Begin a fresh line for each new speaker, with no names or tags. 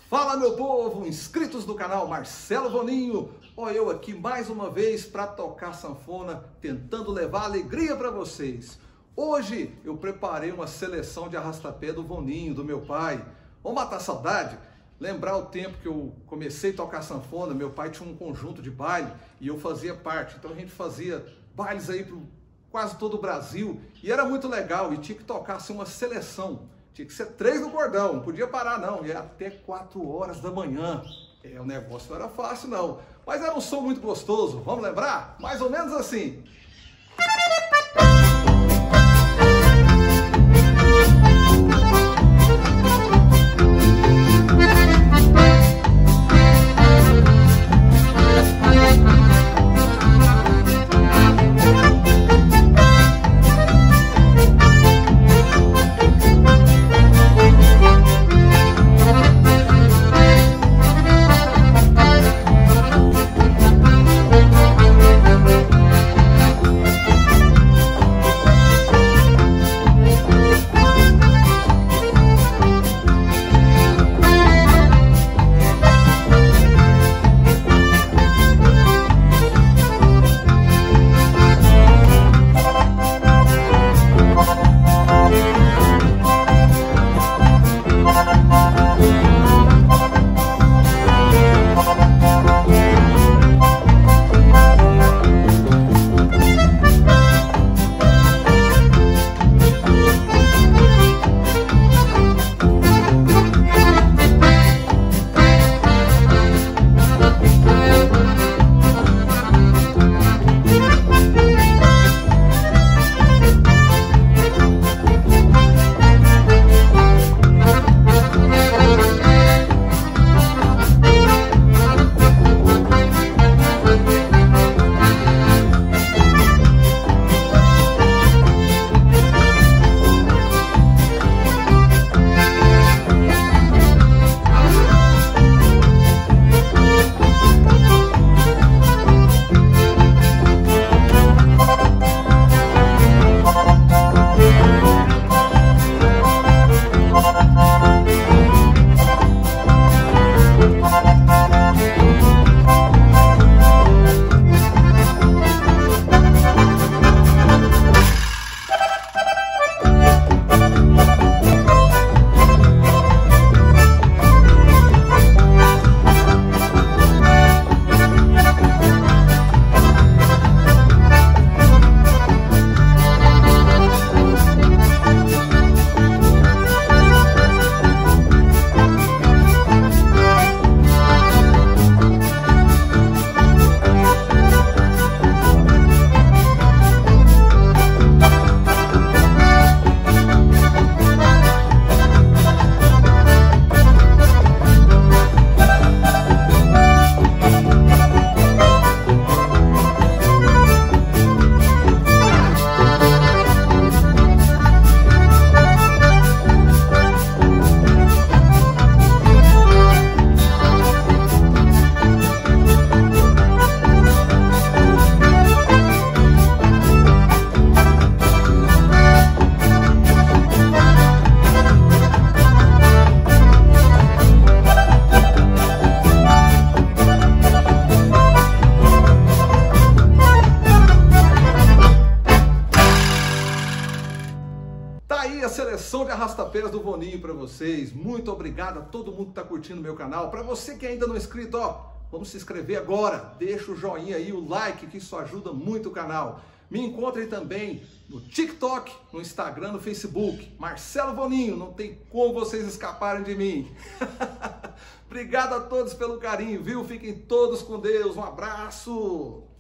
Fala, meu povo, inscritos do canal Marcelo Voninho. Ó, eu aqui mais uma vez para tocar sanfona, tentando levar alegria para vocês. Hoje eu preparei uma seleção de arrastapé do Voninho, do meu pai. Vamos matar saudade? Lembrar o tempo que eu comecei a tocar sanfona, meu pai tinha um conjunto de baile e eu fazia parte. Então a gente fazia bailes aí para quase todo o Brasil e era muito legal e tinha que tocar assim, uma seleção. Tinha que ser 3 no cordão, não podia parar não, ia até 4 horas da manhã. O negócio não era fácil não, mas era um som muito gostoso, vamos lembrar? Mais ou menos assim. Tá aí a seleção de arrastapés do Voninho para vocês. Muito obrigado a todo mundo que tá curtindo o meu canal. Para você que ainda não é inscrito, ó, vamos se inscrever agora. Deixa o joinha aí, o like, que isso ajuda muito o canal. Me encontrem também no TikTok, no Instagram, no Facebook. Marcelo Voninho, não tem como vocês escaparem de mim. Obrigado a todos pelo carinho, viu? Fiquem todos com Deus. Um abraço.